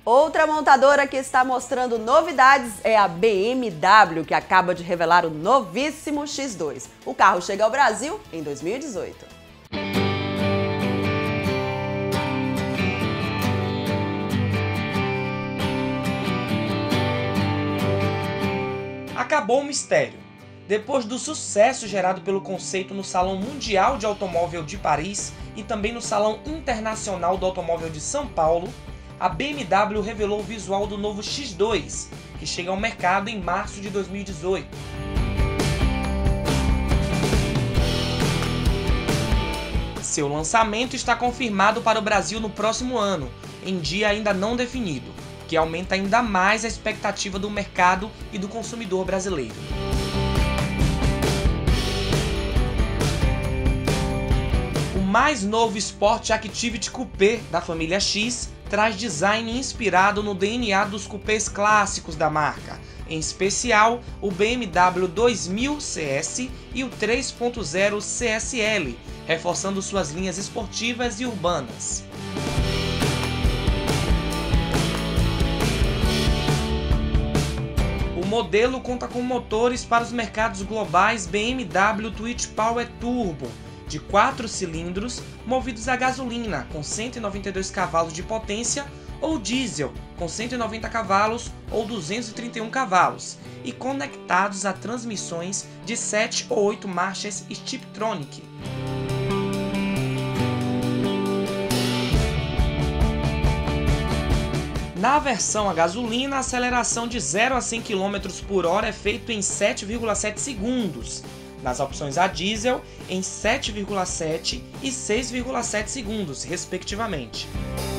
Outra montadora que está mostrando novidades é a BMW, que acaba de revelar o novíssimo X2. O carro chega ao Brasil em 2018. Acabou o mistério. Depois do sucesso gerado pelo conceito no Salão Mundial de Automóvel de Paris e também no Salão Internacional do Automóvel de São Paulo, a BMW revelou o visual do novo X2, que chega ao mercado em março de 2018. Seu lançamento está confirmado para o Brasil no próximo ano, em dia ainda não definido, que aumenta ainda mais a expectativa do mercado e do consumidor brasileiro. O mais novo Sport Activity Coupé da família X traz design inspirado no DNA dos coupés clássicos da marca, em especial o BMW 2000 CS e o 3.0 CSL, reforçando suas linhas esportivas e urbanas. O modelo conta com motores para os mercados globais BMW Twitch Power Turbo, de 4 cilindros, movidos a gasolina, com 192 cavalos de potência, ou diesel, com 190 cavalos ou 231 cavalos, e conectados a transmissões de 7 ou 8 marchas Steptronic. Na versão a gasolina, a aceleração de 0 a 100 km por hora é feita em 7,7 segundos. Nas opções a diesel, em 7,7 e 6,7 segundos, respectivamente.